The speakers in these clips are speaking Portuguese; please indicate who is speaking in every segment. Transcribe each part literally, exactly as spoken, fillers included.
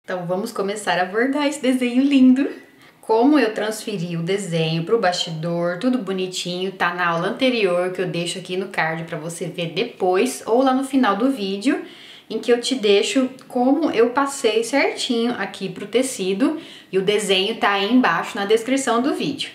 Speaker 1: Então vamos começar a bordar esse desenho lindo. Como eu transferi o desenho para o bastidor, tudo bonitinho, tá na aula anterior que eu deixo aqui no card para você ver depois ou lá no final do vídeo, em que eu te deixo como eu passei certinho aqui pro tecido e o desenho tá aí embaixo na descrição do vídeo.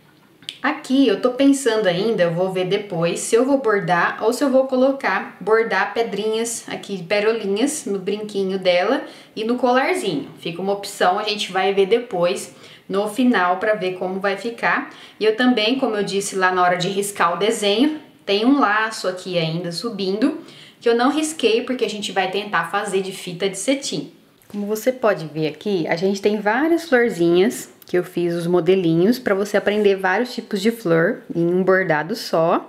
Speaker 1: Aqui eu tô pensando ainda, eu vou ver depois, se eu vou bordar ou se eu vou colocar, bordar pedrinhas aqui, perolinhas no brinquinho dela e no colarzinho. Fica uma opção, a gente vai ver depois no final para ver como vai ficar. E eu também, como eu disse lá na hora de riscar o desenho, tem um laço aqui ainda subindo, que eu não risquei porque a gente vai tentar fazer de fita de cetim. Como você pode ver aqui, a gente tem várias florzinhas que eu fiz os modelinhos para você aprender vários tipos de flor em um bordado só.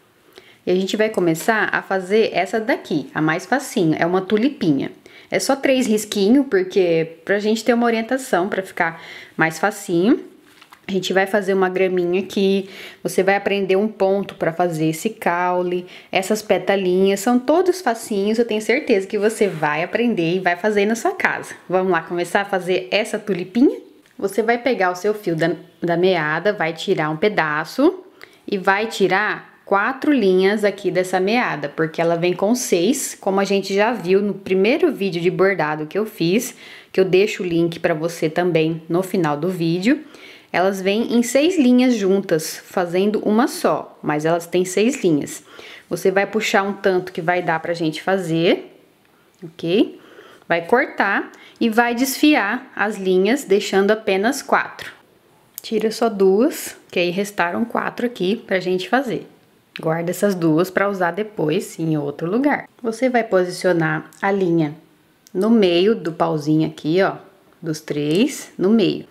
Speaker 1: E a gente vai começar a fazer essa daqui, a mais facinho, é uma tulipinha. É só três risquinhos, porque pra gente ter uma orientação, para ficar mais facinho. A gente vai fazer uma graminha aqui, você vai aprender um ponto para fazer esse caule, essas petalinhas, são todos facinhos, eu tenho certeza que você vai aprender e vai fazer na sua casa. Vamos lá começar a fazer essa tulipinha? Você vai pegar o seu fio da, da meada, vai tirar um pedaço e vai tirar quatro linhas aqui dessa meada, porque ela vem com seis, como a gente já viu no primeiro vídeo de bordado que eu fiz, que eu deixo o link para você também no final do vídeo. Elas vêm em seis linhas juntas, fazendo uma só, mas elas têm seis linhas. Você vai puxar um tanto que vai dar pra gente fazer, ok? Vai cortar e vai desfiar as linhas, deixando apenas quatro. Tira só duas, que aí restaram quatro aqui pra gente fazer. Guarda essas duas para usar depois em outro lugar. Você vai posicionar a linha no meio do pauzinho aqui, ó, dos três, no meio.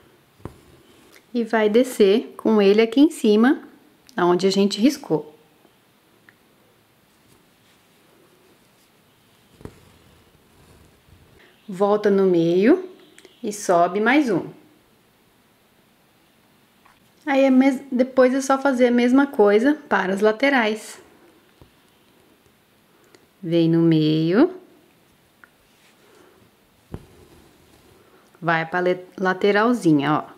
Speaker 1: E vai descer com ele aqui em cima, onde a gente riscou. Volta no meio e sobe mais um. Aí, é mes... depois é só fazer a mesma coisa para as laterais. Vem no meio. Vai para a lateralzinha, ó.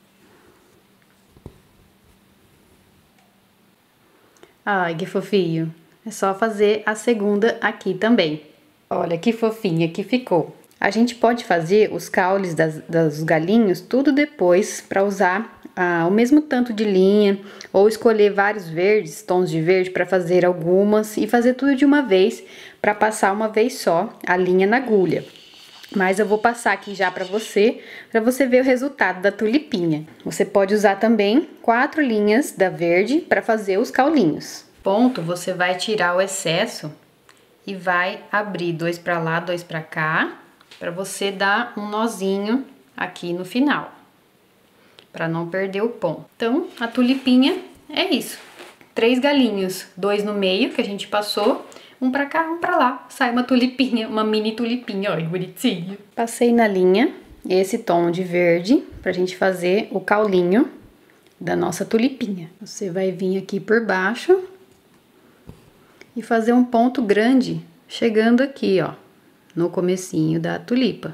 Speaker 1: Ai, que fofinho. É só fazer a segunda aqui também. Olha que fofinha que ficou. A gente pode fazer os caules das, dos galinhos tudo depois para usar ah, o mesmo tanto de linha ou escolher vários verdes, tons de verde para fazer algumas e fazer tudo de uma vez para passar uma vez só a linha na agulha. Mas eu vou passar aqui já para você, para você ver o resultado da tulipinha. Você pode usar também quatro linhas da verde para fazer os caulinhos. Ponto, você vai tirar o excesso e vai abrir dois para lá, dois para cá, para você dar um nozinho aqui no final, para não perder o ponto. Então, a tulipinha é isso. Três galinhos, dois no meio que a gente passou. Um pra cá, um pra lá. Sai uma tulipinha, uma mini tulipinha, olha que bonitinho. Passei na linha esse tom de verde pra gente fazer o caulinho da nossa tulipinha. Você vai vir aqui por baixo e fazer um ponto grande, chegando aqui, ó, no comecinho da tulipa.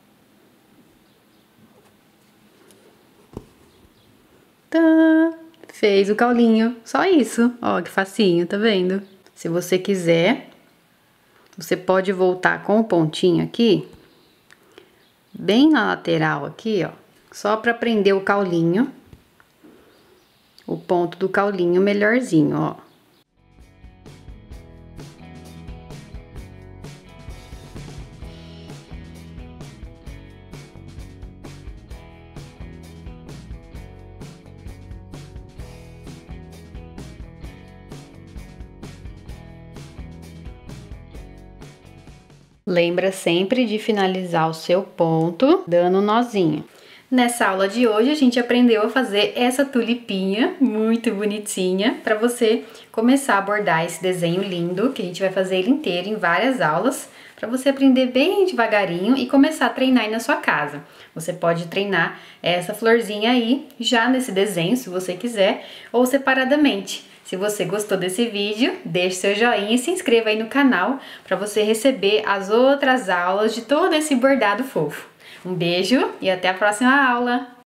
Speaker 1: Tá, fez o caulinho, só isso. Ó, que facinho, tá vendo? Se você quiser, você pode voltar com o pontinho aqui, bem na lateral aqui, ó, só para prender o caulinho, o ponto do caulinho melhorzinho, ó. Lembra sempre de finalizar o seu ponto dando um nozinho. Nessa aula de hoje a gente aprendeu a fazer essa tulipinha muito bonitinha para você começar a bordar esse desenho lindo, que a gente vai fazer ele inteiro em várias aulas, para você aprender bem devagarinho e começar a treinar aí na sua casa. Você pode treinar essa florzinha aí já nesse desenho, se você quiser, ou separadamente. Se você gostou desse vídeo, deixe seu joinha e se inscreva aí no canal para você receber as outras aulas de todo esse bordado fofo. Um beijo e até a próxima aula!